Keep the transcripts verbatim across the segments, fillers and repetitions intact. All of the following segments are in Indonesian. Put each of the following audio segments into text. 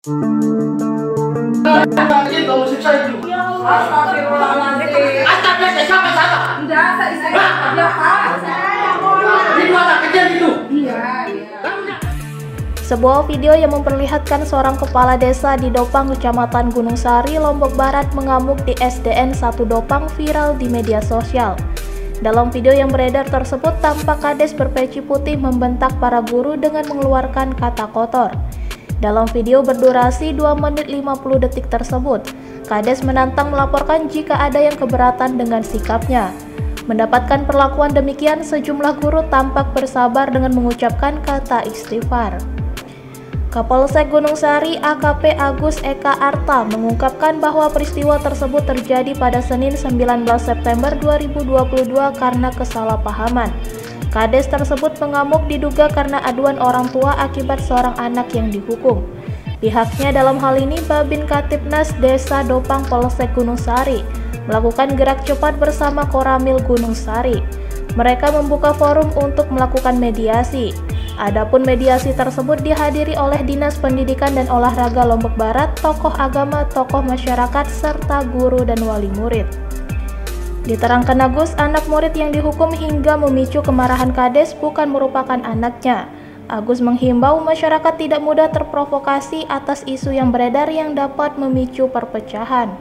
Astagfirullahaladzim, kamu siksa itu. Astagfirullahaladzim. Astagfirullah, siapa siapa? Enggak, saya istri ya Pak. Itu anak kecil itu. Iya, iya. Sebuah video yang memperlihatkan seorang kepala desa di Dopang, Kecamatan Gunung Sari, Lombok Barat mengamuk di S D N satu Dopang viral di media sosial. Dalam video yang beredar tersebut, tampak kades berpeci putih membentak para guru dengan mengeluarkan kata kotor. Dalam video berdurasi dua menit lima puluh detik tersebut, kades menantang melaporkan jika ada yang keberatan dengan sikapnya. Mendapatkan perlakuan demikian, sejumlah guru tampak bersabar dengan mengucapkan kata istighfar. Kapolsek Gunung Sari A K P Agus Eka Arta mengungkapkan bahwa peristiwa tersebut terjadi pada Senin sembilan belas September dua ribu dua puluh dua karena kesalahpahaman. Kades tersebut mengamuk diduga karena aduan orang tua akibat seorang anak yang dihukum. Pihaknya dalam hal ini Babin Katipnas Desa Dopang Polsek Gunung Sari melakukan gerak cepat bersama Koramil Gunung Sari. Mereka membuka forum untuk melakukan mediasi. Adapun mediasi tersebut dihadiri oleh Dinas Pendidikan dan Olahraga Lombok Barat, tokoh agama, tokoh masyarakat, serta guru dan wali murid. Diterangkan Agus, anak murid yang dihukum hingga memicu kemarahan kades bukan merupakan anaknya. Agus menghimbau masyarakat tidak mudah terprovokasi atas isu yang beredar yang dapat memicu perpecahan.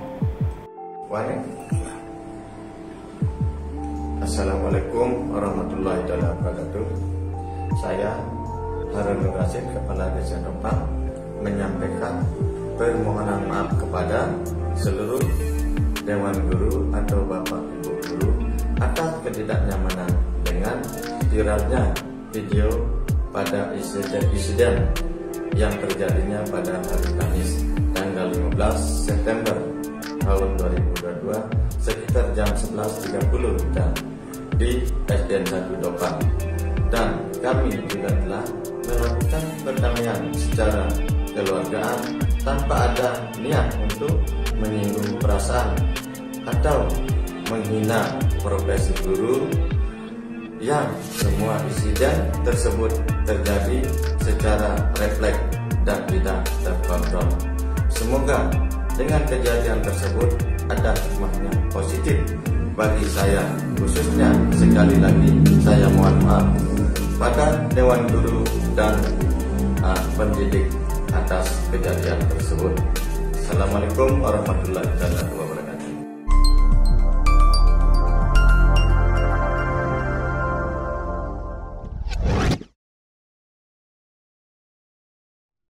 Assalamualaikum warahmatullahi wabarakatuh. Saya Harun Nur Rasid, Kepala Desa Dopang, menyampaikan permohonan maaf kepada seluruh Dewan Guru atau Bapak Ibu Guru atas ketidaknyamanan dengan viralnya video pada insiden yang terjadinya pada hari Kamis tanggal lima belas September tahun dua ribu dua puluh dua sekitar jam sebelas tiga puluh di S D N satu Dopang. Dan kami juga telah melakukan perdamaian secara kekeluargaan tanpa ada niat untuk menyinggung perasaan atau menghina profesi guru, yang semua insiden tersebut terjadi secara refleks dan tidak terkontrol. Semoga dengan kejadian tersebut ada hikmahnya positif bagi saya, khususnya sekali lagi saya mohon maaf pada Dewan Guru dan uh, pendidik atas kejadian tersebut. Assalamualaikum warahmatullahi wabarakatuh.